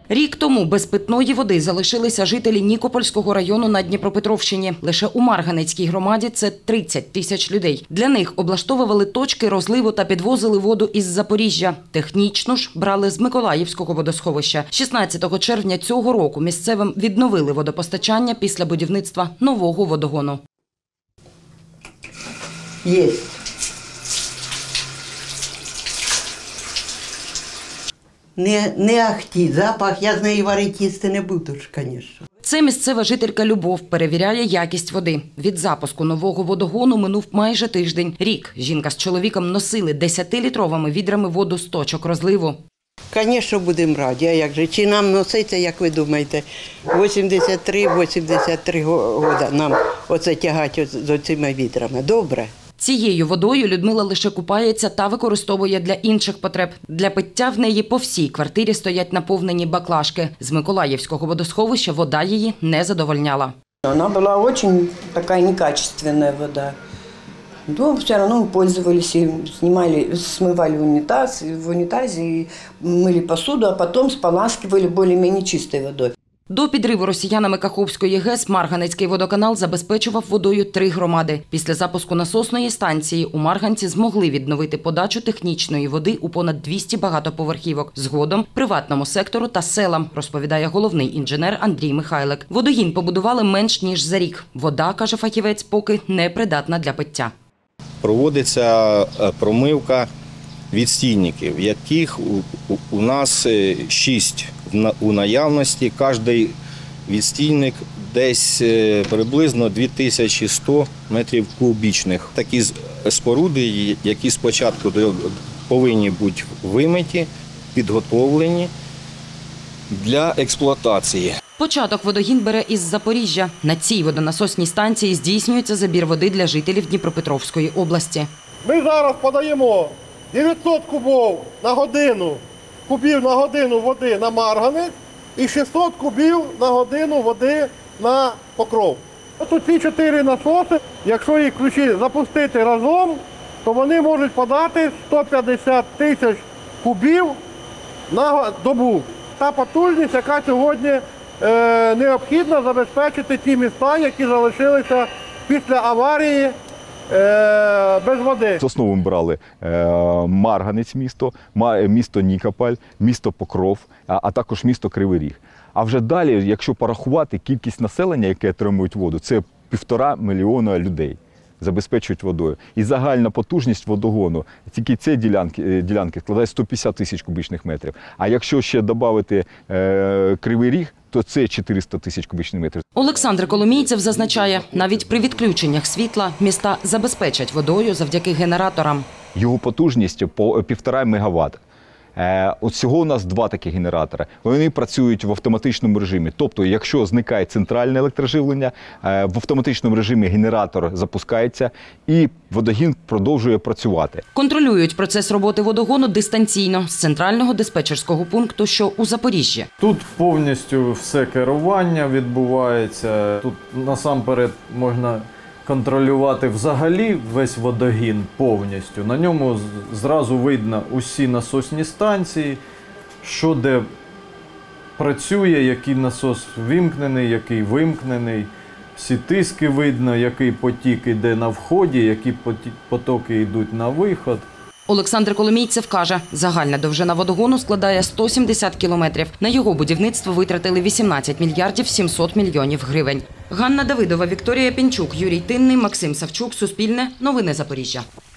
Рік тому без питної води залишилися жителі Нікопольського району на Дніпропетровщині. Лише у Марганецькій громаді це 30 тисяч людей. Для них облаштовували точки розливу та підвозили воду із Запоріжжя. Технічно ж брали з Миколаївського водосховища. 16 червня цього року місцевим відновили водопостачання після будівництва нового водогону. Є. Не ахті, запах, я з неї варити їсти не буду ж, звісно. Це місцева жителька Любов перевіряє якість води. Від запуску нового водогону минув майже тиждень. Рік жінка з чоловіком носили 10-літровими відрами воду з точок розливу. Звісно, будемо раді, а як же? Чи нам носиться, як ви думаєте, 83 роки нам оце тягати з оцими відрами? Добре? Цією водою Людмила лише купається та використовує для інших потреб. Для пиття в неї по всій квартирі стоять наповнені баклажки. З Миколаївського водосховища вода її не задовольняла. Она была очень такая некачественная вода. Но все равно мы пользовались и смывали унитаз, в унитазе и мыли посуду, а потом споласкивали более-менее чистой водой. До підриву росіянами Каховської ГЕС Марганецький водоканал забезпечував водою 3 громади. Після запуску насосної станції у Марганці змогли відновити подачу технічної води у понад 200 багатоповерхівок. Згодом приватному сектору та селам, розповідає головний інженер Андрій Михайлик. Водогін побудували менш ніж за рік. Вода, каже фахівець, поки не придатна для пиття. Проводиться промивка відстійників, яких у нас 6 у наявності. Кожний відстійник десь приблизно 2100 метрів кубічних. Такі споруди, які спочатку повинні бути вимиті, підготовлені для експлуатації. Початок водогін бере із Запоріжжя. На цій водонасосній станції здійснюється забір води для жителів Дніпропетровської області. Ми зараз подаємо 900 кубів на годину води на Марганець і 600 кубів на годину води на Покров. Тут ці 4 насоси, якщо їх ключі запустити разом, то вони можуть подати 150 тисяч кубів на добу. Та потужність, яка сьогодні необхідно забезпечити ті міста, які залишилися після аварії без води. З основу ми брали Марганець місто Нікополь, місто Покров, а також місто Кривий Ріг. А вже далі, якщо порахувати кількість населення, яке отримують воду, це 1,5 мільйона людей забезпечують водою. І загальна потужність водогону, тільки ці ділянки складає 150 тисяч кубічних метрів. А якщо ще додати Кривий Ріг, то це 400 тисяч кубічних метрів. Олександр Коломійцев зазначає, навіть при відключеннях світла міста забезпечать водою завдяки генераторам. Його потужність по 1,5 МВт. От всього у нас 2 такі генератори. Вони працюють в автоматичному режимі. Тобто, якщо зникає центральне електроживлення, в автоматичному режимі генератор запускається і водогін продовжує працювати. Контролюють процес роботи водогону дистанційно з центрального диспетчерського пункту, що у Запоріжжі. Тут повністю все керування відбувається. Тут насамперед можна контролювати взагалі весь водогін повністю. На ньому зразу видно усі насосні станції, що де працює, який насос вимкнений, який вимкнений. Всі тиски видно, який потік йде на вході, які потоки йдуть на виход. Олександр Коломійцев каже, загальна довжина водогону складає 170 кілометрів. На його будівництво витратили 18 мільярдів 700 мільйонів гривень. Ганна Давидова, Вікторія Пінчук, Юрій Тинний, Максим Савчук, Суспільне, Новини Запоріжжя.